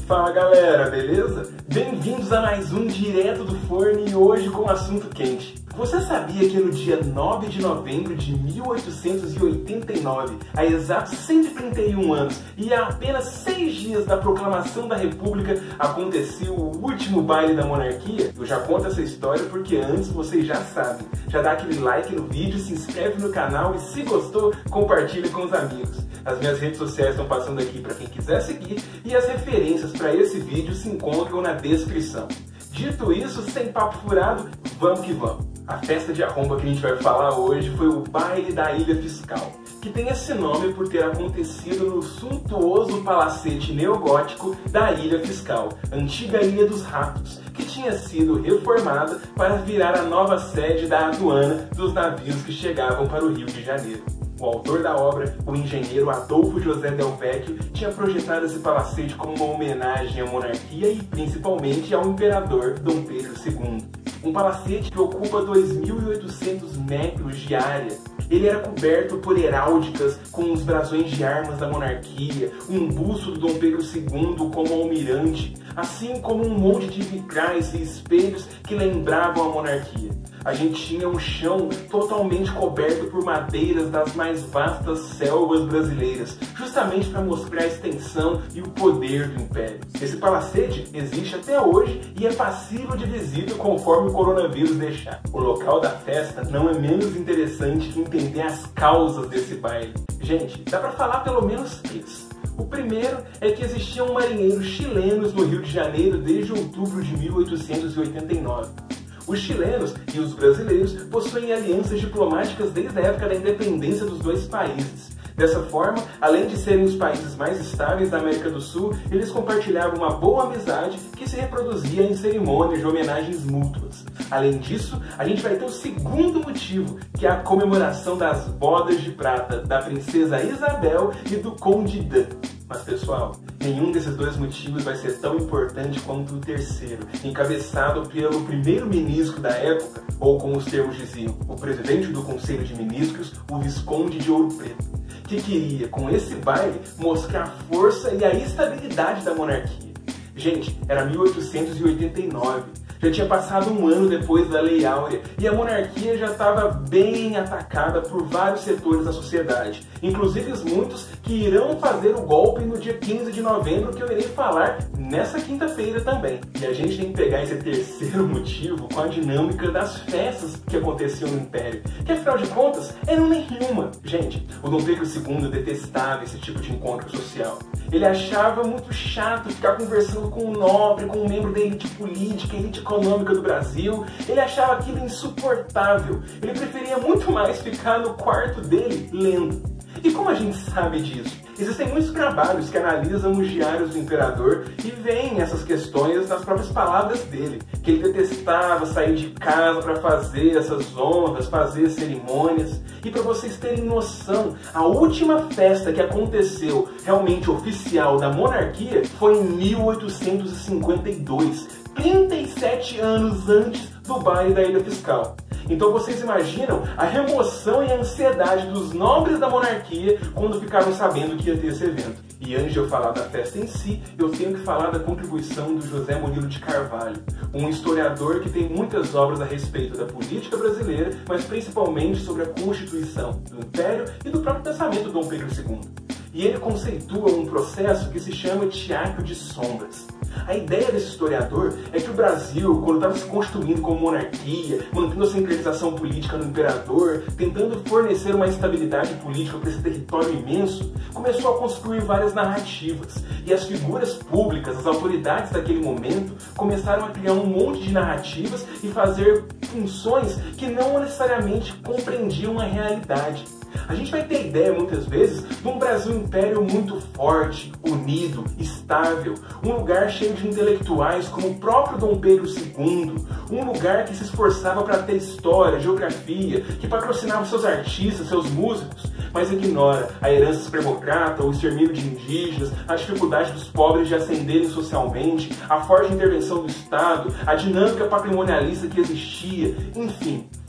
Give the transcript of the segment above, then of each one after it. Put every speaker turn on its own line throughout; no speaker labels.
Fala galera, beleza? Bem-vindos a mais um Direto do Forno e hoje com um assunto quente. Você sabia que no dia 9 de novembro de 1889, há exatos 131 anos e há apenas 6 dias da proclamação da República, aconteceu o último baile da monarquia? Eu já conto essa história porque antes vocês já sabem. Já dá aquele like no vídeo, se inscreve no canal e se gostou, compartilha com os amigos. As minhas redes sociais estão passando aqui para quem quiser seguir e as referências para esse vídeo se encontram na descrição. Dito isso, sem papo furado, vamos que vamos! A festa de arromba que a gente vai falar hoje foi o Baile da Ilha Fiscal, que tem esse nome por ter acontecido no suntuoso palacete neogótico da Ilha Fiscal, antiga Ilha dos Ratos, que tinha sido reformada para virar a nova sede da aduana dos navios que chegavam para o Rio de Janeiro. O autor da obra, o engenheiro Adolfo José Del Vecchio, tinha projetado esse palacete como uma homenagem à monarquia e principalmente ao imperador Dom Pedro II. Um palacete que ocupa 2.800 metros de área. Ele era coberto por heráldicas com os brasões de armas da monarquia, um busto do Dom Pedro II como almirante, assim como um monte de vitrais e espelhos que lembravam a monarquia. A gente tinha um chão totalmente coberto por madeiras das mais vastas selvas brasileiras, justamente para mostrar a extensão e o poder do império. Esse palacete existe até hoje e é passível de visita conforme o coronavírus deixar. O local da festa não é menos interessante que entender as causas desse baile. Gente, dá para falar pelo menos 3. O primeiro é que existiam marinheiros chilenos no Rio de Janeiro desde outubro de 1889. Os chilenos e os brasileiros possuem alianças diplomáticas desde a época da independência dos dois países. Dessa forma, além de serem os países mais estáveis da América do Sul, eles compartilhavam uma boa amizade que se reproduzia em cerimônias de homenagens mútuas. Além disso, a gente vai ter o segundo motivo, que é a comemoração das bodas de prata da princesa Isabel e do conde Dan. Mas pessoal, nenhum desses dois motivos vai ser tão importante quanto o terceiro, encabeçado pelo primeiro-ministro da época, ou como os termos diziam, o presidente do Conselho de Ministros, o Visconde de Ouro Preto, que queria, com esse baile, mostrar a força e a estabilidade da monarquia. Gente, era 1889. Já tinha passado um ano depois da Lei Áurea e a monarquia já estava bem atacada por vários setores da sociedade, inclusive muitos que irão fazer o golpe no dia 15 de novembro, que eu irei falar nessa quinta-feira também. E a gente tem que pegar esse terceiro motivo com a dinâmica das festas que aconteciam no Império, que afinal de contas eram nenhuma. Gente, o Dom Pedro II detestava esse tipo de encontro social. Ele achava muito chato ficar conversando com um nobre, com um membro da elite política, elite econômica do Brasil. Ele achava aquilo insuportável. Ele preferia muito mais ficar no quarto dele lendo. E como a gente sabe disso? Existem muitos trabalhos que analisam os diários do imperador e veem essas questões nas próprias palavras dele, que ele detestava sair de casa para fazer essas honras, fazer cerimônias. E para vocês terem noção, a última festa que aconteceu realmente oficial da monarquia foi em 1852, 37 anos antes do baile da Ilha Fiscal. Então vocês imaginam a remoção e a ansiedade dos nobres da monarquia quando ficaram sabendo que ia ter esse evento. E antes de eu falar da festa em si, eu tenho que falar da contribuição do José Murilo de Carvalho, um historiador que tem muitas obras a respeito da política brasileira, mas principalmente sobre a Constituição do Império e do próprio pensamento do Dom Pedro II. E ele conceitua um processo que se chama teatro de sombras. A ideia desse historiador é que o Brasil, quando estava se constituindo como monarquia, mantendo a centralização política no imperador, tentando fornecer uma estabilidade política para esse território imenso, começou a construir várias narrativas. E as figuras públicas, as autoridades daquele momento, começaram a criar um monte de narrativas e fazer funções que não necessariamente compreendiam a realidade. A gente vai ter ideia, muitas vezes, de um Brasil-Império muito forte, unido, estável, um lugar cheio de intelectuais como o próprio Dom Pedro II, um lugar que se esforçava para ter história, geografia, que patrocinava seus artistas, seus músicos, mas ignora a herança escravocrata, o extermínio de indígenas, a dificuldade dos pobres de ascenderem socialmente, a forte intervenção do Estado, a dinâmica patrimonialista que existia, enfim.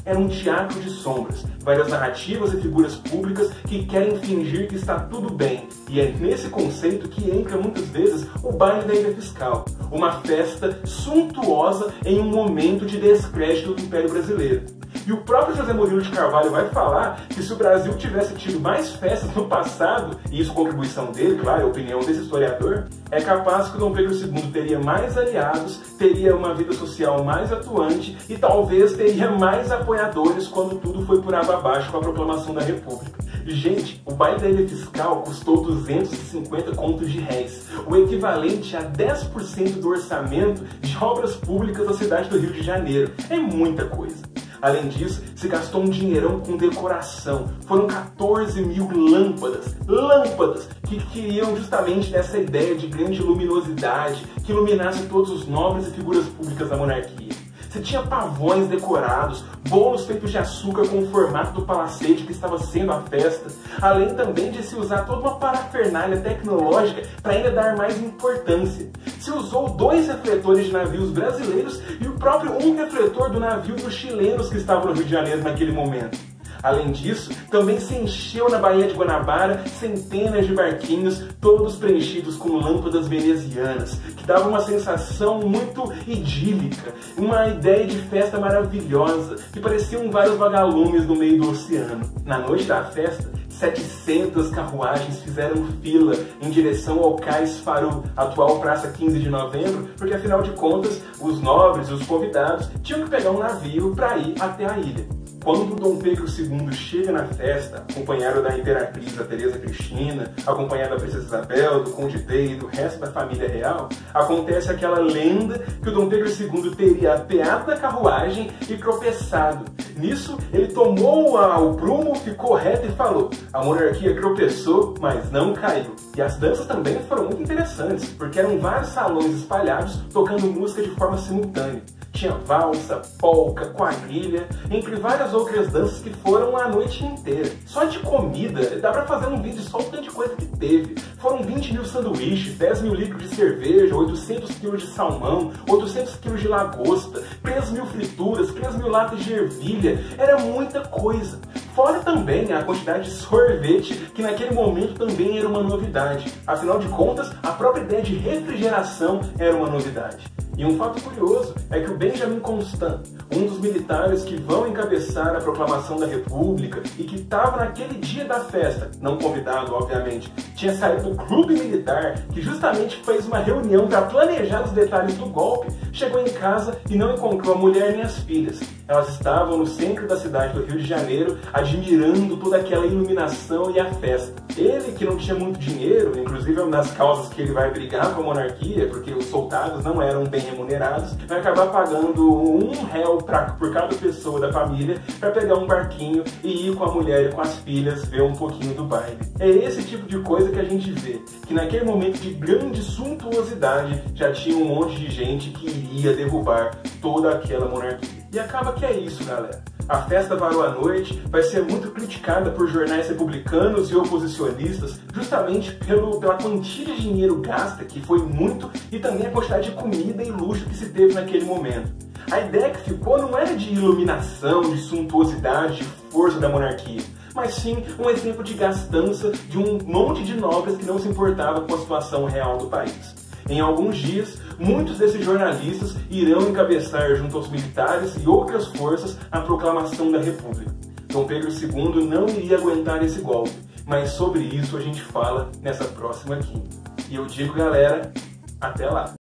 era um teatro de sombras, várias narrativas e figuras públicas que querem fingir que está tudo bem. E é nesse conceito que entra muitas vezes o baile da ilha fiscal, uma festa suntuosa em um momento de descrédito do Império Brasileiro. E o próprio José Murilo de Carvalho vai falar que se o Brasil tivesse tido mais festas no passado, e isso contribuição dele, claro, é a opinião desse historiador, é capaz que o Dom Pedro II teria mais aliados, teria uma vida social mais atuante e talvez teria mais apoiadores quando tudo foi por água abaixo com a proclamação da República. Gente, o baile da ilha fiscal custou 250 contos de réis, o equivalente a 10% do orçamento de obras públicas da cidade do Rio de Janeiro. É muita coisa. Além disso, se gastou um dinheirão com decoração. Foram 14 mil lâmpadas que queriam justamente dessa ideia de grande luminosidade, que iluminasse todos os nobres e figuras públicas da monarquia. Você tinha pavões decorados, bolos feitos de açúcar com o formato do palacete que estava sendo a festa, além também de se usar toda uma parafernália tecnológica para ainda dar mais importância. Se usou 2 refletores de navios brasileiros e o próprio um refletor do navio dos chilenos que estavam no Rio de Janeiro naquele momento. Além disso, também se encheu na Baía de Guanabara centenas de barquinhos, todos preenchidos com lâmpadas venezianas, que davam uma sensação muito idílica, uma ideia de festa maravilhosa, que pareciam vários vagalumes no meio do oceano. Na noite da festa, 700 carruagens fizeram fila em direção ao Cais Pharoux, atual Praça 15 de Novembro, porque afinal de contas, os nobres e os convidados tinham que pegar um navio para ir até a ilha. Quando Dom Pedro II chega na festa, acompanhado da imperatriz, a Teresa Cristina, acompanhado da princesa Isabel, do conde Day e do resto da família real, acontece aquela lenda que o Dom Pedro II teria apeado da carruagem e tropeçado. Nisso, ele tomou o prumo, ficou reto e falou: a monarquia tropeçou, mas não caiu. E as danças também foram muito interessantes, porque eram vários salões espalhados tocando música de forma simultânea. Tinha valsa, polca, quadrilha, entre várias outras danças que foram a noite inteira. Só de comida, dá pra fazer um vídeo só o tanto de coisa que teve. Foram 20 mil sanduíches, 10 mil litros de cerveja, 800 quilos de salmão, 800 quilos de lagosta, 3 mil frituras, 3 mil latas de ervilha. Era muita coisa. Fora também a quantidade de sorvete, que naquele momento também era uma novidade. Afinal de contas, a própria ideia de refrigeração era uma novidade. E um fato curioso é que o Benjamin Constant, um dos militares que vão encabeçar a proclamação da República e que estava naquele dia da festa, não convidado, obviamente, tinha saído do clube militar, que justamente fez uma reunião para planejar os detalhes do golpe, chegou em casa e não encontrou a mulher nem as filhas. Elas estavam no centro da cidade do Rio de Janeiro, admirando toda aquela iluminação e a festa. Ele, que não tinha muito dinheiro, inclusive é uma das causas que ele vai brigar com a monarquia, porque os soldados não eram bem remunerados, vai acabar pagando R$1 por cada pessoa da família para pegar um barquinho e ir com a mulher e com as filhas ver um pouquinho do baile. É esse tipo de coisa que a gente vê, que naquele momento de grande suntuosidade já tinha um monte de gente que iria derrubar toda aquela monarquia. E acaba que é isso, galera. A festa varou à noite, vai ser muito criticada por jornais republicanos e oposicionistas, justamente pela quantia de dinheiro gasta, que foi muito, e também a quantidade de comida e luxo que se teve naquele momento. A ideia que ficou não era de iluminação, de suntuosidade, de força da monarquia, mas sim um exemplo de gastança de um monte de nobres que não se importava com a situação real do país. Em alguns dias, muitos desses jornalistas irão encabeçar junto aos militares e outras forças a proclamação da República. Dom Pedro II não iria aguentar esse golpe, mas sobre isso a gente fala nessa próxima quinta. E eu digo, galera, até lá!